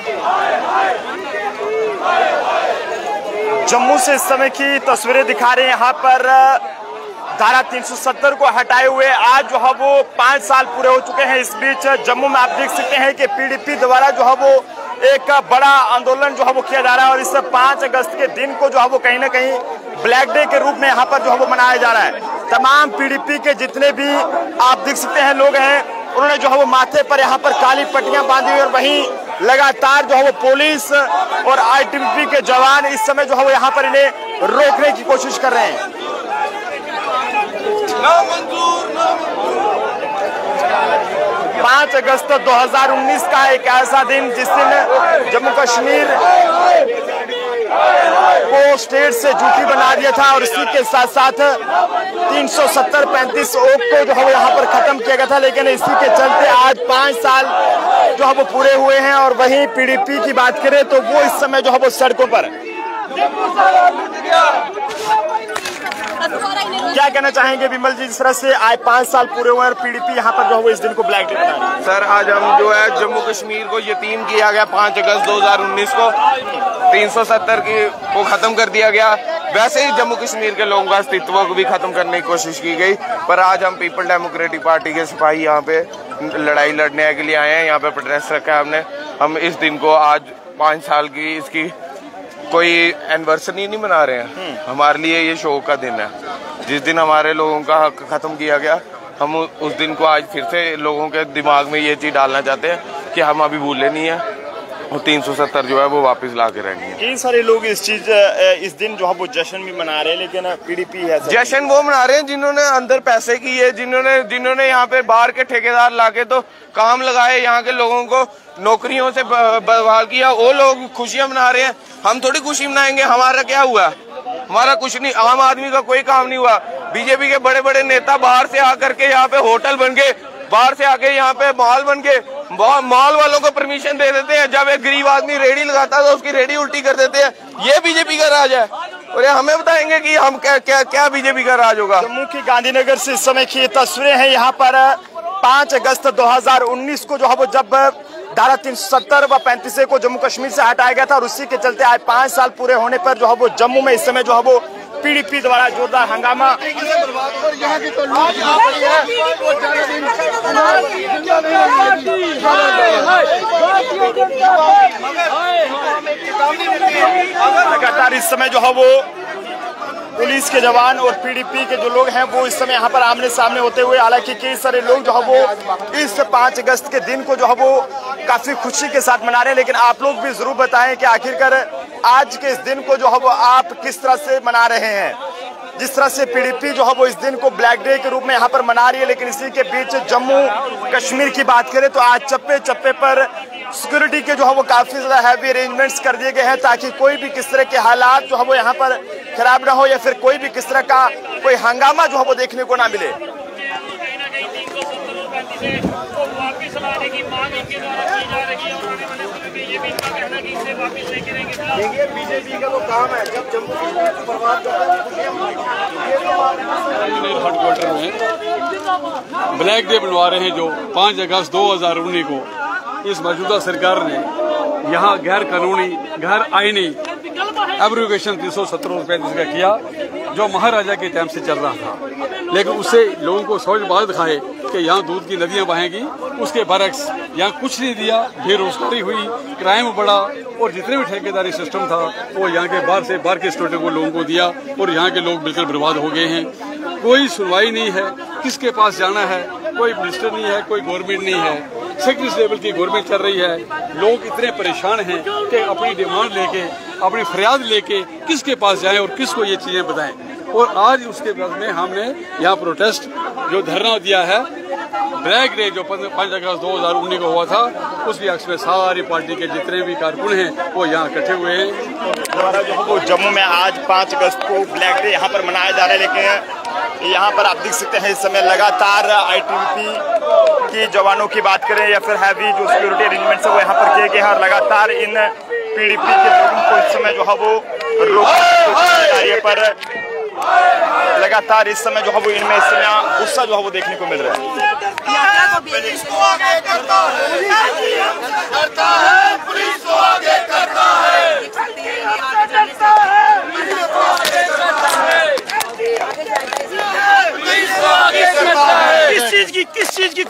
जम्मू से इस समय की तस्वीरें दिखा रहे हैं। यहाँ पर धारा 370 को हटाए हुए आज जो है वो 5 साल पूरे हो चुके हैं। इस बीच जम्मू में आप देख सकते हैं कि पीडीपी द्वारा जो है वो एक बड़ा आंदोलन जो है वो किया जा रहा है और इस 5 अगस्त के दिन को जो है वो कहीं ना कहीं ब्लैक डे के रूप में यहाँ पर जो है वो मनाया जा रहा है। तमाम पीडीपी के जितने भी आप देख सकते हैं लोग हैं, उन्होंने जो है वो माथे पर यहाँ पर काली पट्टियां बांधी हुई और वहीं लगातार जो है वो पुलिस और आईटीबीपी के जवान इस समय जो है वो यहाँ पर इन्हें रोकने की कोशिश कर रहे हैं। 5 अगस्त 2019 का एक ऐसा दिन जिस दिन जम्मू कश्मीर को स्टेट से जूठी बना दिया था और इसी के साथ साथ 370-35 ओक को जो है वो यहाँ पर खत्म किया गया था, लेकिन इसी के चलते आज 5 साल जो है वो पूरे हुए हैं। और वहीं पीडीपी की बात करें तो वो इस समय जो है वो सड़कों पर। क्या कहना चाहेंगे विमल जी, जिस तरह से आज 5 साल पूरे हुए और पीडीपी यहाँ पर जो है वो इस दिन को ब्लैक डे बना रही है? सर, आज हम जो है जम्मू कश्मीर को यतीम किया गया 5 अगस्त 2019 को 370 को खत्म कर दिया गया। वैसे ही जम्मू कश्मीर के लोगों का अस्तित्व को भी खत्म करने की कोशिश की गई, पर आज हम पीपल डेमोक्रेटिक पार्टी के सिपाही यहाँ पे लड़ाई लड़ने के लिए आए हैं। यहाँ पे प्रोटेस्ट रखा है हमने। हम इस दिन को आज 5 साल की इसकी कोई एनिवर्सरी नहीं मना रहे हैं, हमारे लिए ये शोक का दिन है। जिस दिन हमारे लोगों का हक खत्म किया गया, हम उस दिन को आज फिर से लोगों के दिमाग में ये चीज डालना चाहते हैं कि हम अभी भूले नहीं है और 370 जो है वो वापस ला के रहेंगे। कई सारे लोग इस दिन जो है वो जश्न भी मना रहे हैं, लेकिन पीडीपी है जश्न वो मना रहे हैं जिन्होंने अंदर पैसे किए, जिन्होंने यहाँ पे बाहर के ठेकेदार लाके तो काम लगाए, यहाँ के लोगों को नौकरियों से बहाल किया, वो लोग खुशियां मना रहे हैं। हम थोड़ी खुशी मनाएंगे, हमारा क्या हुआ? हमारा कुछ नहीं, आम आदमी का कोई काम नहीं हुआ। बीजेपी के बड़े बड़े नेता बाहर से आकर के यहाँ पे होटल बन गए, बाहर से आके यहाँ पे मॉल बन गए, मॉल वालों को परमिशन दे देते हैं। जब एक गरीब आदमी रेडी लगाता है तो उसकी रेडी उल्टी कर देते हैं। ये बीजेपी का राज है और ये हमें बताएंगे कि हम क्या बीजेपी का राज होगा। जम्मू की गांधीनगर से इस समय की तस्वीरें हैं। यहाँ पर 5 अगस्त 2019 को जो है वो जब धारा 370 व 35 को जम्मू कश्मीर से हटाया गया था और उसी के चलते आज 5 साल पूरे होने पर जो है वो जम्मू में इस समय जो है वो पीडीपी द्वारा जोरदार हंगामा। लगातार इस समय जो है वो पुलिस के जवान और पीडीपी के जो लोग हैं वो इस समय यहाँ पर आमने सामने होते हुए, हालांकि कई सारे लोग जो है वो इस 5 अगस्त के दिन को जो है वो काफी खुशी के साथ मना रहे हैं। लेकिन आप लोग भी जरूर बताएं कि आखिरकार आज के इस दिन को जो है वो आप किस तरह से मना रहे हैं। जिस तरह से पीडीपी जो है वो इस दिन को ब्लैक डे के रूप में यहाँ पर मना रही है, लेकिन इसी के बीच जम्मू कश्मीर की बात करें तो आज चप्पे चप्पे पर सिक्योरिटी के जो है वो काफी ज्यादा हैवी अरेंजमेंट्स कर दिए गए हैं ताकि कोई भी किस तरह के हालात जो है वो यहाँ पर खराब ना हो या फिर कोई भी किस तरह का कोई हंगामा जो है वो देखने को ना मिले। बीजेपी का तो काम है जब जम्मू हेडक्वार्टर में ब्लैक डे बनवा रहे हैं जो 5 अगस्त 2019 को इस मौजूदा सरकार ने यहाँ गैर कानूनी गैर आईनी एब्रोगेशन 370 का किया जो महाराजा के टाइम से चल रहा था। लेकिन उससे लोगों को समझ बात दिखाए कि यहाँ दूध की नदियाँ बहेंगी, उसके बरक्स यहाँ कुछ नहीं दिया। बेरोजगारी हुई, क्राइम बढ़ा और जितने भी ठेकेदारी सिस्टम था वो यहाँ के बाहर के स्टूडेंटों को लोगों को दिया और यहाँ के लोग बिल्कुल बर्बाद हो गए हैं। कोई सुनवाई नहीं है, किसके पास जाना है, कोई मिनिस्टर नहीं है, कोई गवर्नमेंट नहीं है। सेक्रेटरी लेवल की गवर्नमेंट चल रही है। लोग इतने परेशान हैं कि अपनी डिमांड लेके, अपनी फरियाद लेके किसके पास जाएं और किसको ये चीजें बताएं। और आज उसके बाद में हमने यहाँ प्रोटेस्ट जो धरना दिया है ब्लैक डे जो 5 अगस्त 2019 को हुआ था, उसकी अक्स में सारी पार्टी के जितने भी कारकुन हैं वो यहाँ इकट्ठे हुए हैं। तो जम्मू में आज 5 अगस्त को ब्लैक डे यहाँ पर मनाया जा रहा है, लेकिन यहाँ पर आप देख सकते हैं इस समय लगातार आईटीबीपी की जवानों की बात करें या फिर हैवी जो सिक्योरिटी अरेंजमेंट्स है वो यहाँ पर किए गए हैं और लगातार इन पीडीपी के लोगों को इस समय जो है वो रोकने पर लगातार इस समय जो है वो इनमें इस समय गुस्सा जो है वो देखने को मिल रहा है।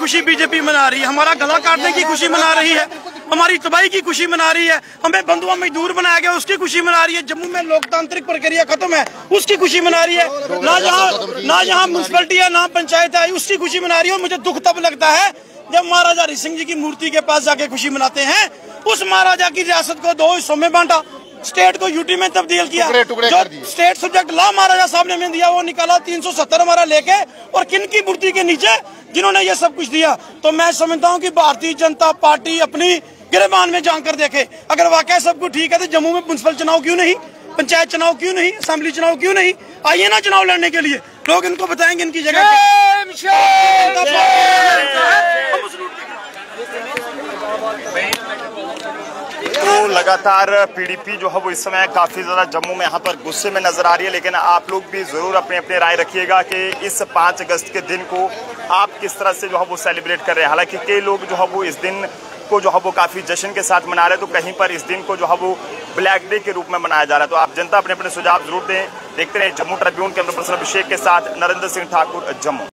खुशी बीजेपी मना रही है, हमारा गला काटने की खुशी मना रही है, हमारी तबाही की खुशी मना रही है, हमें बंधुआ मजदूर बनाया गया उसकी खुशी मना रही है, जम्मू में लोकतांत्रिक प्रक्रिया खत्म है उसकी खुशी मना रही है, ना यहाँ म्यूनसिपैलिटी है ना पंचायत आई उसकी खुशी मना रही है। मुझे दुख तब लगता है जब महाराजा हरि सिंह जी की मूर्ति के पास जाके खुशी मनाते हैं। उस महाराजा की रियासत को 2 हिस्सों में बांटा, स्टेट को यूटी में तब्दील किया, जो स्टेट सब्जेक्ट लॉ महाराजा साहब ने दिया वो निकाला 370 हमारा लेके, और किन की मूर्ति के नीचे जिन्होंने ये सब कुछ दिया। तो मैं समझता हूँ कि भारतीय जनता पार्टी अपनी गिरबान में जानकर देखे, अगर वाकई सब कुछ ठीक है तो जम्मू में म्युनिसिपल चुनाव क्यों नहीं, पंचायत चुनाव क्यों नहीं, असेंबली चुनाव क्यों नहीं, आइए ना चुनाव लड़ने के लिए, लोग इनको बताएंगे इनकी जगह। तो लगातार पीडीपी जो है वो इस समय काफी ज्यादा जम्मू में यहाँ पर गुस्से में नजर आ रही है, लेकिन आप लोग भी जरूर अपने अपने राय रखिएगा कि इस 5 अगस्त के दिन को आप किस तरह से जो है वो सेलिब्रेट कर रहे हैं। हालांकि कई लोग जो है वो इस दिन को जो है वो काफी जश्न के साथ मना रहे हैं, तो कहीं पर इस दिन को जो है वो ब्लैक डे के रूप में मनाया जा रहा है। तो आप जनता अपने अपने सुझाव जरूर दें। देखते रहे जम्मू ट्रिब्यून के पर्सन अभिषेक के साथ नरेंद्र सिंह ठाकुर, जम्मू।